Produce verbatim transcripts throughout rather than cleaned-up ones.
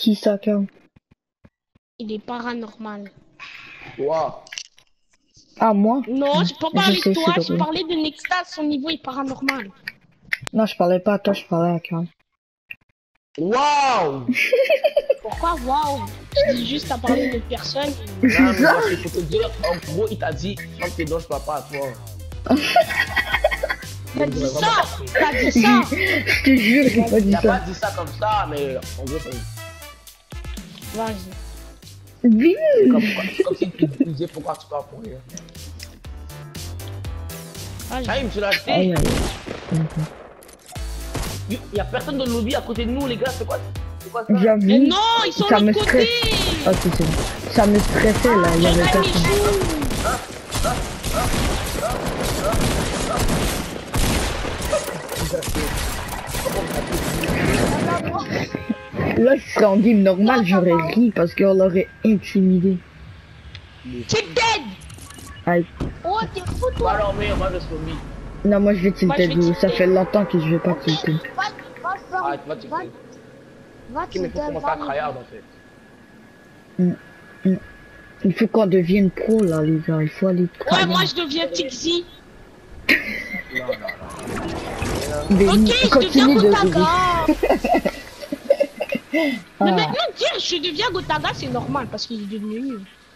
Qui ça, Cam? Il est paranormal. Toi. Ah, moi? Non, j'ai pas parlé sais, de toi, c'est j'ai drôle. parlé de Nexta, son niveau est paranormal. Non, je parlais pas à toi, je parlais à Cam. Waouh. Pourquoi waouh? Je dis juste à parler de personne. Non, mais moi, c'est pour te dire, en gros, il t'a dit, quand t'es dans, je parle pas à toi. T'as dit ça? T'as dit ça? Je te jure, j'ai pas dit Il a pas ça. dit ça comme ça, mais en gros, ça Vas-y. Vite. comme, comme si tu disais pourquoi tu parles pour rien. Vas-y. Chaim, tu l'as Aïe, acheté. aïe. Il y a personne dans le lobby à côté de nous, les gars, c'est quoi, c'est quoi ça? Mais J'avoue. non, ils sont Ça de me l'autre côté. stresse. Ok, c'est bon. Ça me stressait là, il y avait Regarde personne. Là, si c'est en game normal, j'aurais ri parce qu'on l'aurait intimidé. T'es dead. Aïe. Oh, t'es fou, Bah toi. alors, mais moi, je suis lobby. Non, moi je vais Moi, je tilter vais d'où. Ça tilter. fait longtemps que je vais pas tilter. Va, va, va, Arrête, va, tu va, fais. va, Ok, tu mais faut commencer à tryhard en fait. Il faut qu'on devienne pro là, les gars. Il faut aller Ouais, travailler. moi je deviens Tixi. Non, non, non. Mais Ok, oui, je deviens continue de Gotaga. Mais Ah. maintenant, dire je deviens Gotaga, c'est normal parce qu'il est devenu nul.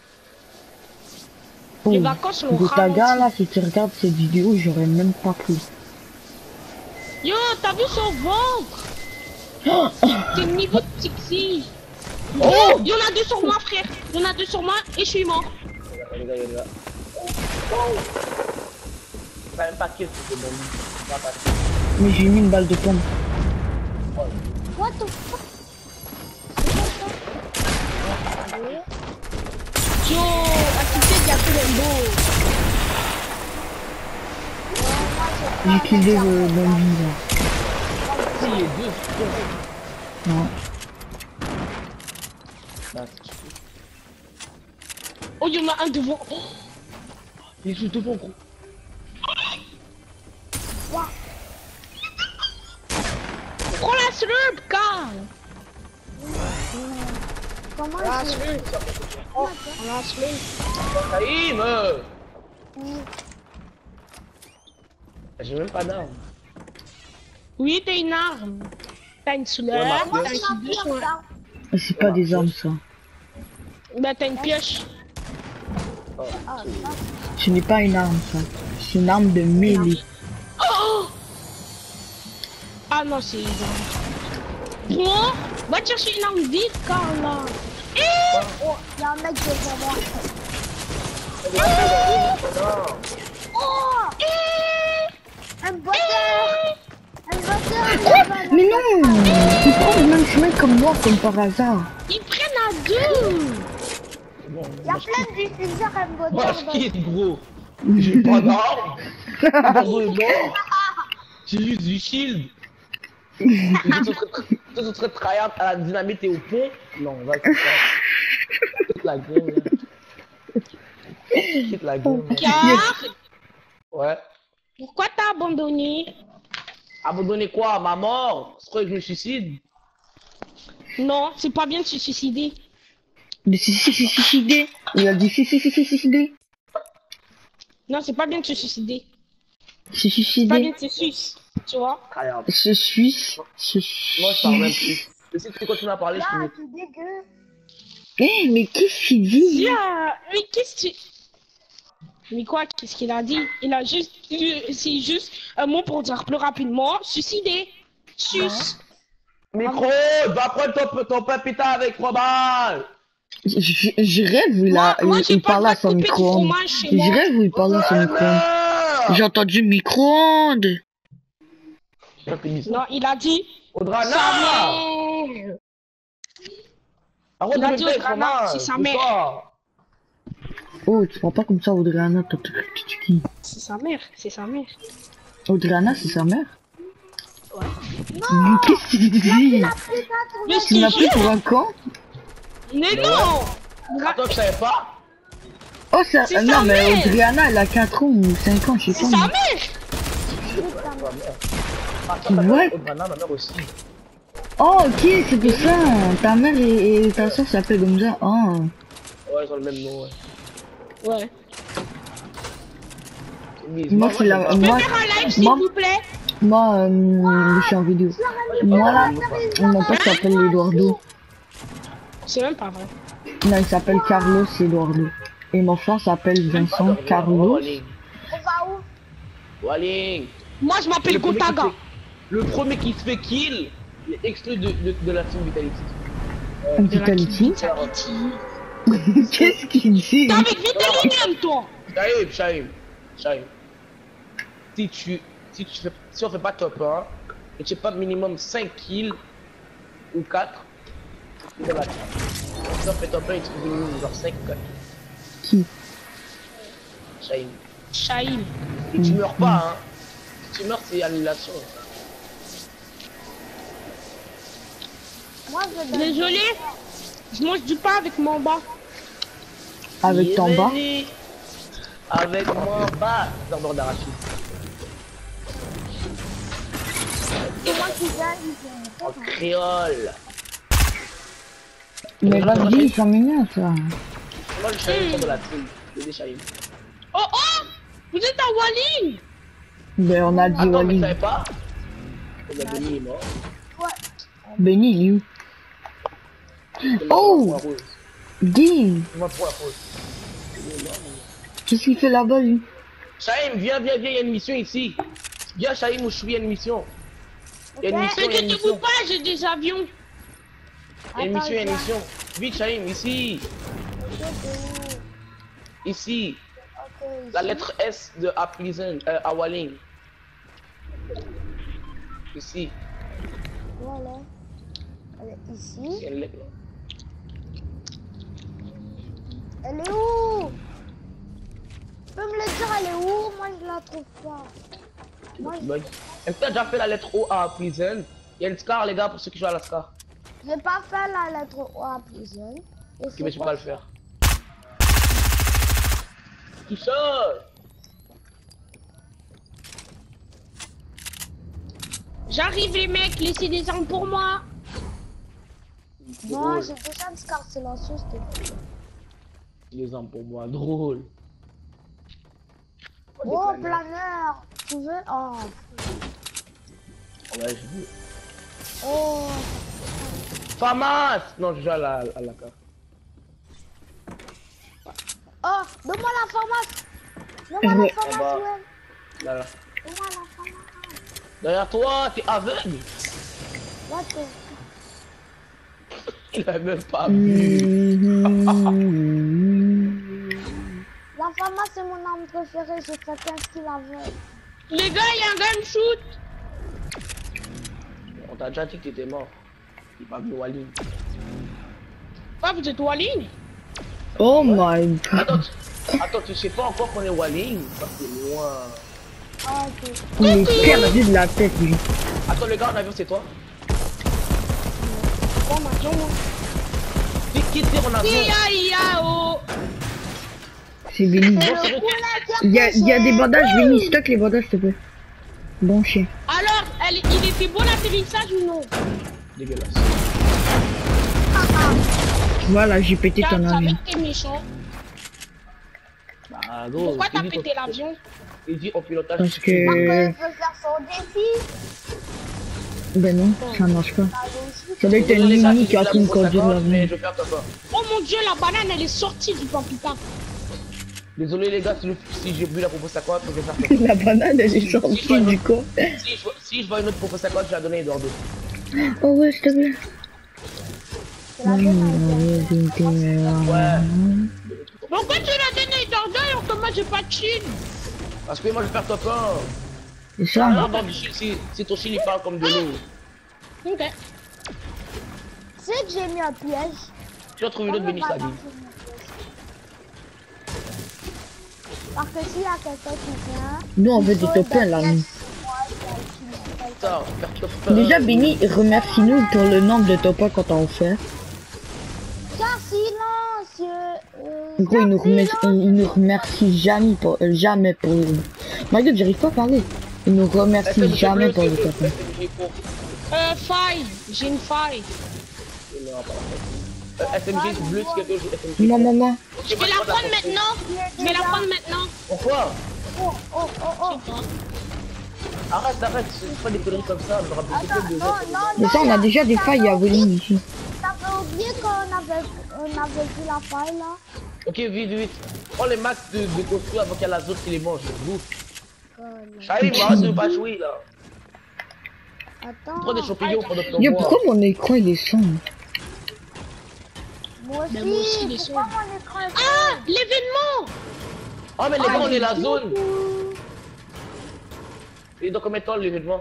Les Oh, vacances l'ont Gotaga ralenti. là, si tu regardes cette vidéo, j'aurais même pas pris. Yo, t'as vu son ventre? T'es niveau de Tixi. Oh, il y en a deux sur moi, frère. Il y en a deux sur moi et je suis mort. Les gars, les gars. T'as même pas kill, c'est bon. On va passer. Mais j'ai mis une balle de pomme. What the fuck? Yo, activité de la Colombo. J'ai killé le bandit là. Si, les deux. Non. Bah, Oh, il y en a un devant. Oh, il est juste devant, gros. prends la slurp, Carl. Comment La je... slurp. Oh, la slurp. Saïm euh. J'ai même pas d'arme. Oui, t'as une arme. T'as une slurp, Ouais, t'as Moi, un c'est kit ma de pire, soin. ça. Mais c'est pas des armes ça. Bah, t'as une pioche. Ah, ça. Ce n'est pas une arme ça. C'est une arme de mêlée. Oh! Ah non, c'est une arme. Bon, va chercher une arme vite, Carla. Eh! Oh, y'a un mec devant moi. Oh! Un batteur! Un batteur! Mais non! Ils prennent le même chemin comme moi, comme par hasard. Ils prennent à deux. Bon, Y'a plein d'utilisateurs un moi, batteur. je quitte, gros. J'ai pas d'arme. Le gros est mort. J'ai juste du shield. Les autres seraient tryhard à la dynamite et au pont. Non, va quitter ça. Quitte la game, là. Quitte la game. là. Car, Ouais. pourquoi t'as abandonné? Abandonner quoi? Ma mort? Je crois que je me suicide. Non, c'est pas bien de se suicider. Mais si si si si suicider. Il a dit si si si si suicider. Non, c'est pas bien de se suicider. Se C'est pas bien suicider. de se suicider, tu vois. Tryhard. Se suisse. Se Moi, je parle même suisse. plus. Mais si tu continues à parler, je Ah, te mets. c'est dégueu. Eh, mais qu'est-ce qu'il dit? Yeah, mais qu'est-ce que tu... Mais quoi, qu'est-ce qu'il a dit? Il a juste... C'est juste un mot pour dire plus rapidement, suicider. Sus. Micro, va prendre ton, ton pain pita avec fromage. Je, je, je rêve où il, a, Moi- moi, il, j'ai il pas parlait le à droit son de couper du micro-ondes. fromage chez Je moi. rêve où il parlait à son micro-ondes. Ah, J'ai entendu micro-ondes. Non, il a dit... Odrana. Sa mère. Arrête Il de a me dit faire Odrana, fromage, c'est sa ce mère. soir. Oh, tu prends pas comme ça Audriana, t'as tout qui? C'est sa mère, c'est sa mère. Audriana, c'est sa mère? Ouais. Mais qu'est-ce qu'il dit? Mais Tu m'as je pris te pour jure. un con? Mais Mais non. Ah, toi, tu savais pas? Oh, ça, C'est euh, sa non, mais mère. Audriana, elle a quatre ans ou cinq ans, je sais C'est pas. sa moi. mère. Ah, toi, ta Ouais. mère, Odrana, ma mère aussi. Oh, ok, c'est pour ça. Ta mère et, et ta soeur s'appellent comme ça. Oh. Ouais, ils ont le même nom, ouais. Ouais. Mais Moi, c'est la. Je peux Moi, faire un live s'il moi, vous plaît? moi euh, je suis en vidéo. Moi, là, mon pote s'appelle Eduardo. C'est même pas vrai. Non, il s'appelle Carlos Eduardo. Et mon frère s'appelle Vincent Carlos. On va où? Walling. Moi je m'appelle Le premier qui Gotaga. se fait- Le premier qui se fait kill, il est exclu de, de, de la team Vitality. Vitality. Qu'est-ce qu'il dit? T'es avec Vitality toi? Shaim, Shaim, Shaim. Si tu, si tu fais, si on fait pas top un, et tu fais pas minimum cinq kills, ou quatre, c'est la team. Si on fait top un, et tu fais minimum genre cinq ou quatre. Qui? Shaim. Shaim. Et tu meurs pas, hein. Si tu meurs, c'est annulation. Moi, je donne. Désolé, je mange du pain avec mon bas. Avec ton bas? Bienvenue avec moi, bas, dans bord d'arachide. C'est moi qui gagne. En créole. Mais vas-y, cinq minutes là. Moi, je suis sur de la team. Je dis Shaim. Oh oh! Vous êtes à Walling! Ben on a dit Attends, mais tu Wally. savais pas? On a Benny, il est mort. Benny, il est où? Il est Oh! mort pour la rose. Dis! Il va pour la rose. Il est mort, mais- Qu'est-ce qu'il fait là-bas lui? Shaim, viens, viens, viens, il y a une mission ici. Viens, Shaim, où je suis, il y a une mission. Il y a une Ok. mission, il y a une Inquiétez-vous mission. pas, j'ai des avions. Il y a une Attends, mission, il y a une viens. mission. Vite, Shaim, ici. Ok, t'es Ici. où? Ok, La ici. lettre S de A Pleasant, euh, à Walling. Ici. Voilà. Elle est ici. Il y a une lettre là. Elle est où? Tu peux me le dire, elle est où? Moi, je la trouve pas. Moi, je- Bug. Est-ce que t'as déjà fait la lettre O à Pleasant? Il y a une scar, les gars, pour ceux qui jouent à la scar. j'ai pas fait la lettre O à prison. Et Ok, c'est mais tu peux quoi pas le faire. Tout seul. J'arrive les mecs, laissez des armes pour moi. Non, Drôle. j'ai déjà une scar silencieuse. t'es- Les armes pour moi, drôle. Oh, planeur. Tu veux? Oh. Ouais, je veux. Oh. Famas! Non, je joue à la, à la carte. Oh, donne-moi la pharmacie. Donne-moi Ouais. la pharmacie, Là-bas. ouais. Là, là. Donne-moi la pharmacie. Derrière toi, t'es aveugle. Là, t'es... Il a même pas vu. La pharmacie, c'est mon arme préférée. J'ai fait quinze kills avec. Les gars, il y a un gun shoot. On t'a déjà dit que t'étais mort. Il va venir Walling. Ah, vous êtes Walling? Oh my god. Attends, tu... Attends, tu sais pas encore qu'on est Walling? Ça c'est loin. Ah, ok. Il est perdu de la tête lui. Attends, le gars en avion, c'est toi? Oh ma jambe. Qui qui tire en avion? Ia ia oh. C'est Benny. C'est Bon, le c'est vrai. poulet qui a Il y a, il y a des poussé. bandages, Benny, stock les bandages s'il te plaît. Bon chien. Alors, elle, il était bon l'atterrissage ou non? Dégueulasse. Voilà, j'ai pété T'as ton savais avion. que t'es méchant. Bah, gros. Pourquoi il t'as dit pété ton- l'avion? Il dit au pilotage. Parce Parce que... qu'il veut faire son défi. Ben non, ça marche pas. Bah, lui aussi. Ça doit être un Désolé, les gars, mini si qui est en je train de la propose conduire d'accord, mais l'avion. je vais faire comme ça. Oh mon dieu, la banane elle est sortie du pampita. Désolé les gars, si, le- si j'ai bu la propose à quoi, je vais faire comme ça. La banane elle est sortie du corps. Si je, vois- si je vois une autre propose à quoi, je vais la donner à Eduardo. Oh ouais, s'il te plaît. C'est la peine. Ouais. Pourquoi tu l'as donné d'ordre alors que moi j'ai pas de shield? Parce que moi je vais faire top un. C'est Ah, ça. non, du shield, si, si ton shield il parle comme de l'eau. Ok. Tu sais que j'ai mis un piège. Tu vas trouver une autre Comment béniche on va la vie. lancer mon piège? Parce que s'il y a quelqu'un qui vient... Nous on veut il des faut top un des là. pièges nous. sur moi, je vais utiliser quelqu'un. Ça, faire top un. Déjà Benny, remercie-nous pour le nombre de top un qu'on t'a offert. Car silence euh, Gros, il nous, car remercie, silence. il nous remercie jamais pour, euh, jamais pour... My God, j'arrive pas à parler. Il nous Est-ce que remercie le jamais bleu, pour c'est le bleu, top un. c'est le bleu, Euh, faille. J'ai une faille. Euh, S M G bleu, c'est quelque chose. S M G. Moi, maman. Je vais la prendre maintenant. Je vais la prendre maintenant. Pourquoi? Oh, oh, oh, oh. Je sais pas. Arrête, arrête, c'est pas des conneries comme ça. On aura plus Attends, de non, non, Mais non. ça, on a déjà des failles à voler ici. T'avais oublié qu'on avait, on avait vu la faille là. Ok, vite, vite. Prends les max de, de construire avant qu'il y ait la zone qui les mange. Bouffe. Colle. Chahim, arrête de pas jouer là. Attends. Prends des champignons pendant que t'en Yo, bois. pourquoi mon écran il est sombre? Moi aussi, Mais moi aussi, les pourquoi sons. mon écran est Ah, l'événement. Oh, mais les gars, on est la sombre? zone. Et dans combien de temps l'événement?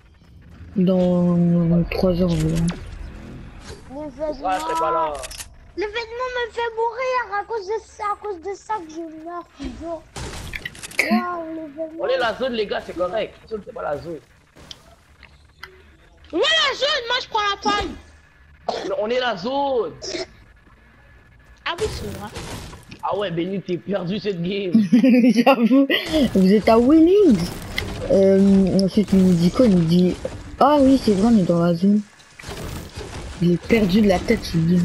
Dans trois heures environ. L'événement. Ah, je serai pas là. L'événement me fait mourir à cause de ça, à cause de ça que je meurs toujours. Waouh, l'événement. On est la zone, les gars, c'est correct. La zone, c'est pas la zone. Ouais, la zone. Moi, je prends la faille. Mais on est la zone. Ah oui, c'est vrai. Ah ouais, Benny, t'es perdu cette game. J'avoue, vous êtes à Willings. Euh, ensuite, il nous dit quoi? Il nous dit, ah oui, c'est vrai, on est dans la zone. Il est perdu de la tête, ce game.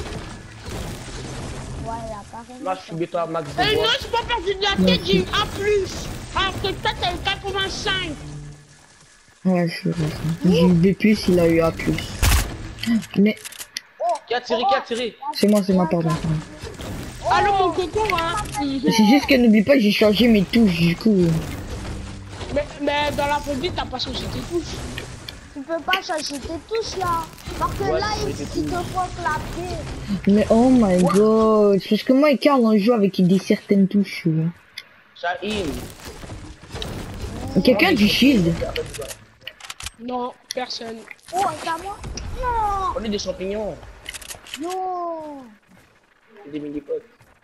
Ouais, il a pas rien. Moi, je suis bientôt à max de Euh, non, bois. je suis pas perdu de la tête. J'ai eu A plus. Alors que toi, t'as eu quatre-vingt-cinq. Ouais, je suis vrai. J'ai eu B plus, il a eu A plus. Mais, Qui a tiré, qui a tiré? c'est moi, c'est moi, pardon. Allô, mon coco, hein. Mhm. C'est juste que n'oublie pas, j'ai changé mes touches, du coup. Mais, mais dans la produit, t'as pas changé tes touches. Tu peux pas changer tes touches là. Parce que Ouais, là, c'est il, des il te faut clapper. Mais oh my god, c'est parce que moi et Karl on joue avec des certaines touches. tu vois. Chahim. Quelqu'un du shield. Non, personne. Oh, c'est à moi? Non. On est des champignons. Non. Des mini-potes.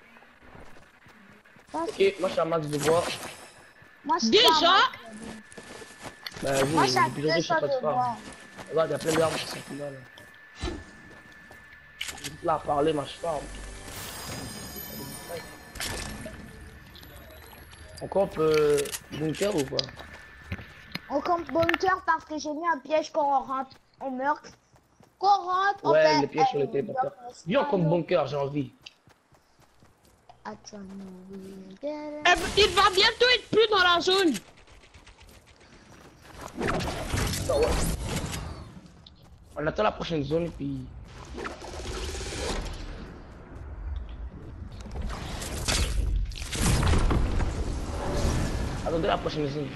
Ça, Ok, moi, je suis à max de bois. Moi, je suis Déjà pas- Bah, oui, Moi, les j'ai épisodes, je très sais chaud pas de de faire. bois. Regarde, il y a plein d'armes qui sont plus là. là. Juste là à parler, moi, je parle. On campe euh, bunker ou quoi? On campe bunker parce que j'ai mis un piège quand on rentre, on meurt. Quand on rentre, on Ouais, fait... les pièges sur les téléporteurs. Viens, on campe bunker, j'ai envie. Attends, Eh, il va bientôt être plus dans la zone. Ah ouais. On attend la prochaine zone et puis... Attendez la prochaine zone.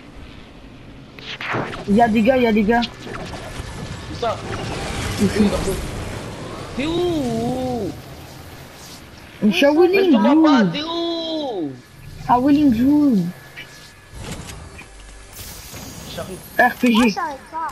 Il y a des gars, il y a des gars. Où ça? Où, dans l'eau? T'es où? Je suis à Mais je Willings, te vois pas, Wood. t'es où? À Willings, Wood. J'arrive. R P moi, G. j'arrive pas.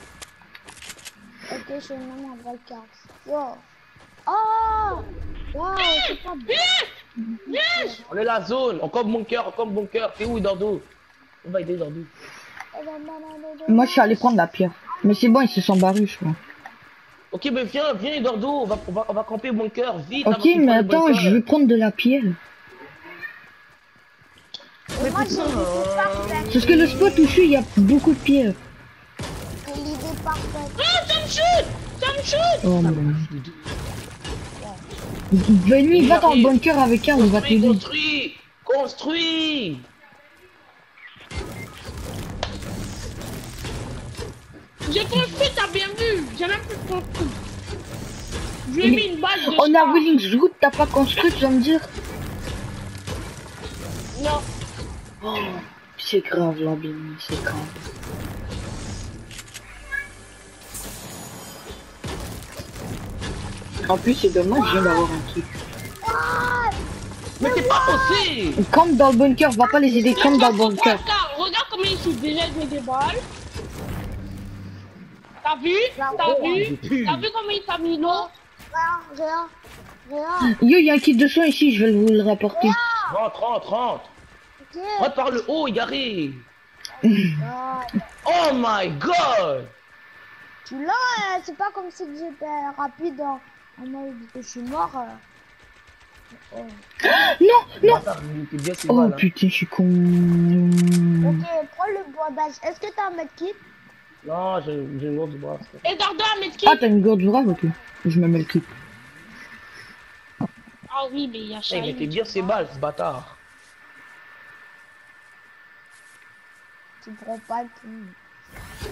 Ok, je suis même en break card. Wow. Oh. Wow, c'est pas bien. Yes. On est la zone, on campe bunker, on campe bunker. T'es où, Dordo? On va aider Dordo. Moi, je suis allé prendre la pierre. Mais c'est bon, ils se sont barrés, je crois. Ok, mais viens, viens, Dordo, on va, on va, on va camper bunker, vite. Ok, avant qu'il mais prenne le attends, bunker. je vais prendre de la pierre. Mais Moi, j'ai putain, l'idée parfaite. Parce que le spot où je suis, il y a beaucoup de pierres. J'ai l'idée parfaite. Oh, ça me shoot. Ça me shoot. Oh non. Venez, va dans le bunker avec un, on va Construis, t'aider. construis, construis. J'ai construit, t'as bien vu. J'ai même plus construit. Je lui ai mis une balle de On a star. Willings Wood, t'as pas construit, tu vas me dire? Non. Oh, c'est grave là, Benny, c'est grave. En plus, c'est dommage, je viens d'avoir un truc. Mais t'es pas osé. Campe dans le bunker, va pas les aider, campe dans le bunker. Regarde, regarde comment il shoot. Déjà, il met des balles. T'as vu? T'as vu? T'as vu comment il t'a mis l'eau? Regarde, regarde. Regarde. Yo, il y a un kit de soin ici, je vais vous le rapporter. Rentre, rentre, rentre. Ok. Rentre par le haut, Igari. Ah, Oh my god. tu l'as, hein, c'est pas comme si j'étais rapide en, en mode que je suis mort. euh. Oh. Non, non. Bâtard, il était bien, c'est Oh mal, hein. putain, je suis con. Ok, prends le bandage. Est-ce que t'as un medkit? Non, j'ai j'ai une grosse bras. Eduardo a mettre qui? Ah, t'as une gorge brave, ok. Je me mets le clip. Ah oui, mais il y a Il Shahim. mettait bien ses balles, ce bâtard. Tu prends pas le tout.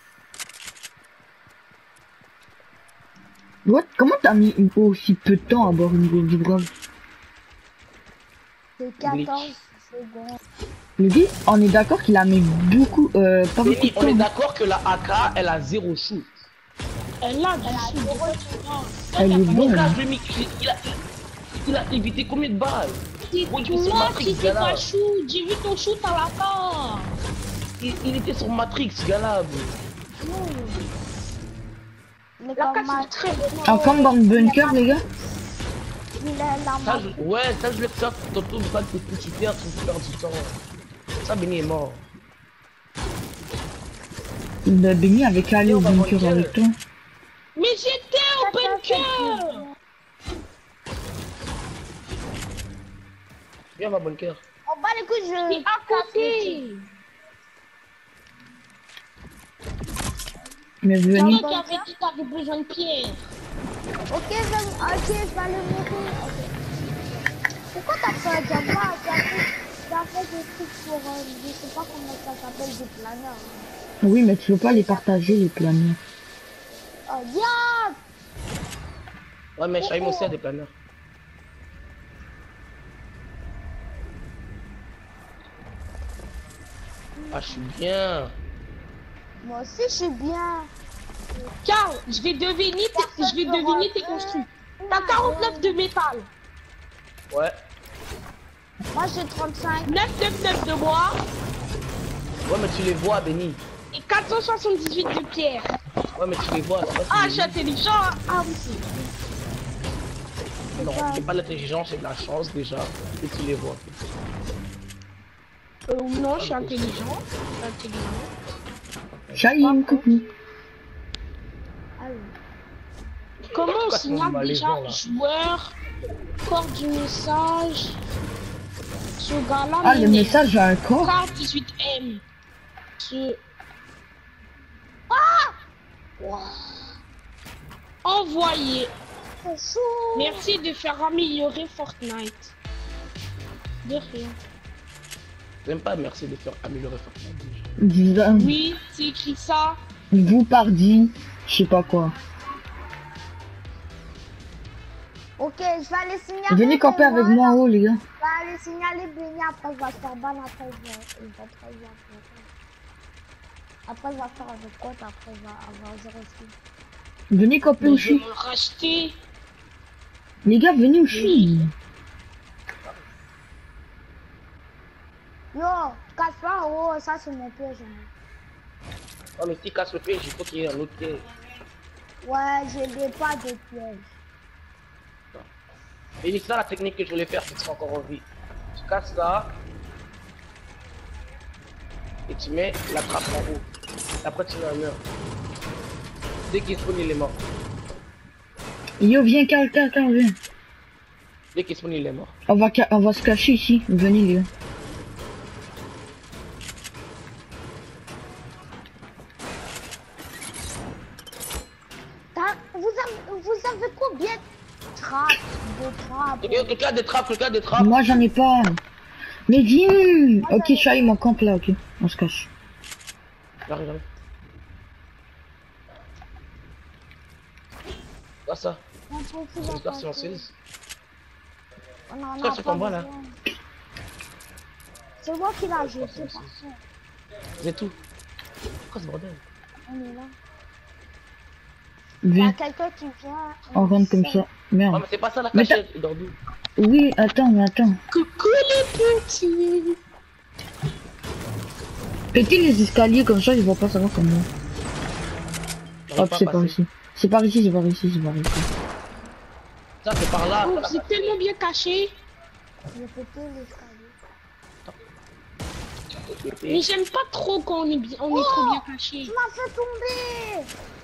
What? Comment t'as mis aussi peu de temps à avoir une gorge brave? C'est quatorze secondes. Le dit, on est d'accord qu'il a mis beaucoup, euh, pas beaucoup Benny, de on est temps. d'accord que la A K, elle a zéro shoot. Elle a du Elle a shoot. zéro Elle est Mon bonne. gars, je lui ai mis- il a, il a évité combien de balles? C'est Oui, il est sur toi Matrix, qui ce fais gars-là. pas shoot. J'ai vu ton shoot à la fin. il, il était sur Matrix, ce gars-là. Mais La comme casse ma- est très bonne. Encore dans le bunker, les gars? il est là, Ça, ma- je, ouais, ça, je l'ai fait tantôt, pas de petit père, tu perds du temps. Ça, Benny est mort. Bah, Benny avait qu'à aller au on va bunker bunker. avec toi. Mais j'étais au bunker. Viens, ma bunker. On bat les couilles, je. T'es à côté. Mais C'est venez. toi qui avais dit que t'avais besoin de pierre. Ok, je... ok, je vais aller mourir. Ok. Pourquoi t'as fait un diamant? T'as fait... t'as fait des trucs pour. Euh, je sais pas comment ça s'appelle, des planeurs. Oui, mais tu veux pas les partager, les planeurs. Oh, diable! Ouais, mais Shaim aussi a des planeurs. Ah, je suis bien. Moi aussi, je suis bien. Car je vais deviner, tes- je vais deviner tes construits. T'as quarante-neuf de métal, Ouais. Moi, j'ai trente-cinq. neuf neuf neuf de bois Ouais, mais tu les vois, Benny. et quatre cent soixante-dix-huit de pierre. Ouais, mais tu les vois. c'est pas Ah, tu je les suis intelligent. hein. Ah oui, c'est. lis. Non, c'est pas l'intelligence, c'est de la chance déjà. Et tu les vois. Euh, non, je suis intelligent. Je suis intelligent. Shaim, coucou. Allô. Comment on Pourquoi signale tu m'as déjà les gens, là joueur, corps du message, ce gars-là, Ah, le mais- message a un corps. Car dix-huit M. Ce... Wow. Envoyé. C'est chaud. Merci de faire améliorer Fortnite. De rien. J'aime pas merci de faire améliorer Fortnite. Dis-le. Oui, c'est écrit ça. Vous pardi, je sais pas quoi. Ok, je vais aller signaler. Venez camper avec Benny. moi en haut, les gars. Je vais aller signaler Benny, après je vais faire ban, après je vais, il va très bien. Après je vais faire avec quoi, après je vais avoir zéro skin. Venez camper Mais où je je vais suis. me racheter. Les gars, venez où je suis. Yo, casse pas en haut, ça c'est mon piège. hein. Oh, mais si casse le piège, il faut qu'il y ait un autre piège. Ouais, j'ai des pas de piège. Et c'est ça la technique que je voulais faire, c'est encore en vie. Tu casses ça. Et tu mets la trappe en haut. Et après tu mets un mur. Dès qu'il spawn, il est mort. Yo, viens, Carl, Carl, Carl, viens. Dès qu'il spawn, il est mort. On va, ca- on va se cacher ici. Venez, les gars. T'as- Vous avez, vous avez combien de trappes, de trappes? Et quelqu'un a des trappes, quelqu'un a des trappes. Moi, j'en ai pas. Mais viens. Ok, Shaim, on campe là, ok. On se cache. J'arrive, j'arrive. Quoi ça? On s'en fout, C'est on une s'en version fout. silencieuse. On en Ça, a c'est pas en bas, là. besoin. C'est moi qui l'a jeté, par contre. C'est tout. Quoi ce bordel? On est là. Il y a Viens. quelqu'un qui vient. On rentre comme ça. Non, Merde. mais c'est pas ça la Mais cachette, il dort d'où? Oui, attends, mais attends. Coucou les petits. Pétez les escaliers comme ça, ils vont pas savoir comment. J'arrive Hop, pas à c'est par passer. ici. C'est par ici, c'est par ici, c'est par ici. Ça, c'est par là. Oh, c'est tellement bien caché. J'ai pété l'escalier. Mais j'aime pas trop quand on est, bien, on est trop bien caché. Tu m'as fait tomber!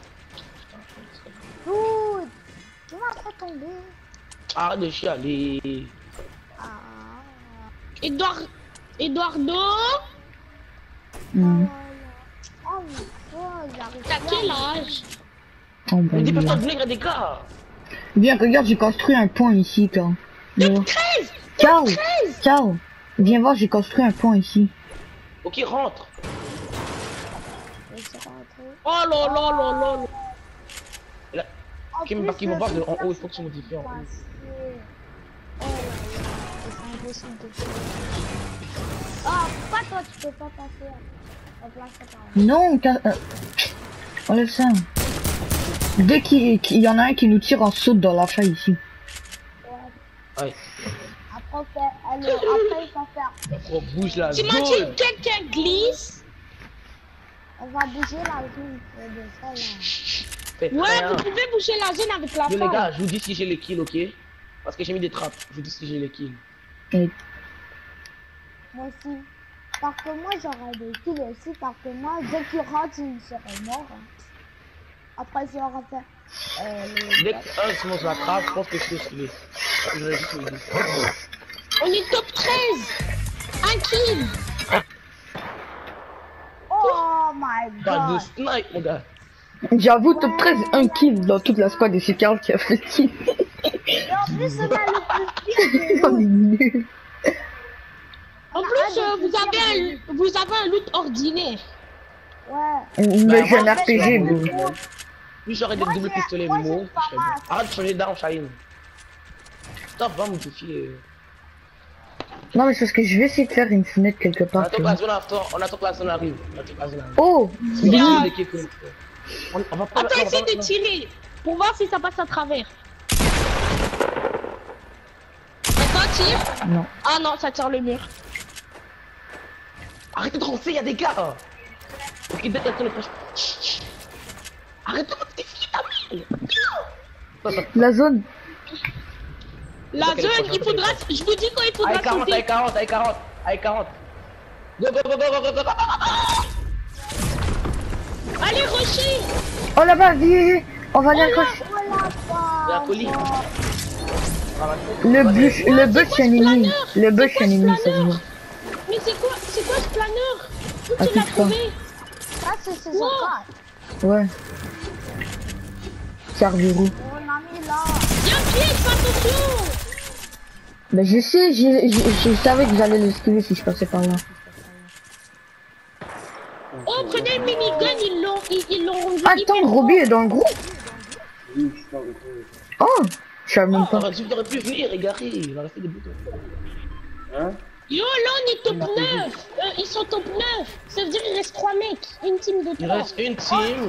Dude! Tu m'as fait tomber! Arrête de chialer. Ah! Edouard... Eduardo. Mhm. Oh, mais oh, il j'arrive T'as plus quel à- âge? Oh, bah, Mais dépêche-toi bien. de venir, il y a des gars. Viens, regarde, j'ai construit un pont ici, toi. Top treize! Ciao, treize! ciao. Viens voir, j'ai construit un pont ici. Ok, rentre. Je suis rentrée. Oh là là là là là. Là, En Qui me plus, part, qui me le part de en truc, haut, il là, faut que tu modifies en haut. passer. Oh là là, c'est impossible de faire. Ah, pas toi, tu peux pas passer. On place ça par là. Non, t'as... Euh... Enlève ça. Dès qu'il qu'il y en a un qui nous tire, on saute dans la faille ici. Ouais. Ouais. Après, on fait, elle, après, il faut faire. Oh, bouge la T'imagines zone. quelqu'un glisse? On va bouger la zone de ça là. Fais Ouais, rien. vous pouvez bouger la zone avec la Yo les femme. gars, je vous dis si j'ai les kills, ok? Parce que j'ai mis des trappes. Je vous dis si j'ai les kills. Et... Moi aussi. Parce que moi, j'aurais des kills aussi. Parce que moi, dès qu'il rentre, il serait mort. Hein. Après, si on refait. Euh, les... Dès qu'un se monte sur la trappe, je pense que c'est ce qu'il est. Je vais juste vous le dire. On est top treize. Un kill. Oh my Pas de god. snipe, mon gars. J'avoue, top treize, un kill dans toute la squad et c'est Karl qui a fait le kill. Et en plus, on a le plus pire. On est nuls. En plus, euh, vous avez un, vous avez un loot ordinaire. Ouais. Mais j'ai un moi, R P G, moi, bro. Lui, j'aurais des Moi, doubles j'ai- pistolets moi, Mo. j'ai pas je serais mal. bon. Arrête de changer d'arme, Shine. Stop, va me défier. Non, mais c'est parce que je vais essayer de faire une fenêtre quelque On part. attend tu que la vois. zone attend, on attend que la zone arrive. On attend que la zone arrive. Oh, Il y a Bien. des kills que- On, on va pas. Attends, on va essaye pas- de tirer pour voir si ça passe à travers. Attends, tire. non. Ah non, ça tire le mur. Arrête de ronfler, il y a des gars. Ok, dès que la zone est proche. Chut, chut. Arrête de me défier ta mère. La zone. La Ok, les zone, prochains, il faudra. Je vous dis quand il faudra Avec quarante, sauter. avec quarante, avec quarante, avec quarante. Go, go, go, go, go, go, go, go. Allez, Rocher. Oh là-bas, viens, on va aller accrocher. Voilà Il y a un colis. Le bus, le bus c'est un ennemi. Le bus C'est c'est un quoi ce ennemi, ça se planeur? voit. Mais c'est quoi, c'est quoi ce planeur? Où Ah, tu l'as touche pas. trouvé? Ça, c'est saison Wow. quatre. Ouais. Carburou. On a mis là. Y'a un piège, fais attention. Ben je sais, j'ai- j'ai- je savais que j'allais l'esquiver si je passais par là. Oh, prenez le minigun, ils l'ont, ils, ils l'ont rendu. Attends, hyper Roby est dans le groupe. Oh, je savais même pas. Oh, tu aurais pu venir, égaré. Il aurait fait des boutons. Yo, là on est top neuf. Euh, ils sont top neuf. Ça veut dire qu'il reste trois mecs. Une team de Il trois. reste une team.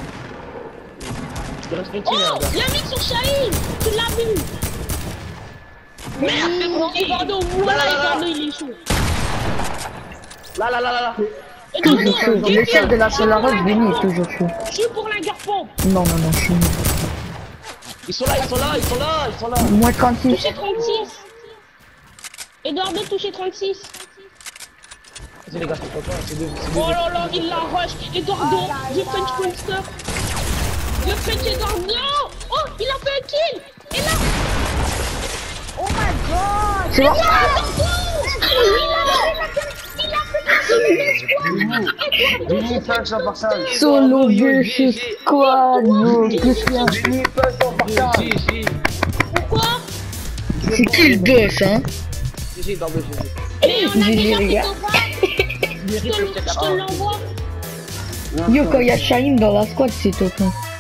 Il reste une team, Oh, les gars. y'a un mec sur Shaheen. Tu l'as vu? Merde, c'est bon. Eduardo, voilà, Eduardo, il est chaud. Là, là, là, là, là. Toujours chaud. Eduardo, Le chef de la Solaroche, Benny, est toujours chaud. je suis pour la guerre pompe. Non, non, non, je suis nul. Ils sont là, ils sont là, ils sont là, ils sont là. Moins trente-six. Touché trente-six. Eduardo, touché trente-six. C'est les gars, c'est pas c'est deux, c'est deux. Oh là là, il la rush. Eduardo, Oh là je là. French Monster. Je French Eduardo. Oh, il a fait un kill. Et là, Oh my god. C'est bon? Vini, passe en partage. Solo deux chez Squad, bro. Qu'est-ce qu'il y a? Vini, passe en partage. G G. pourquoi? C'est qui le boss, hein? G G, dans le G G. Mais on a G G, déjà les fait gars. ton pas. Je te- je te l'envoie. Yo, quand il y a Shaim dans la squad, c'est top, hein.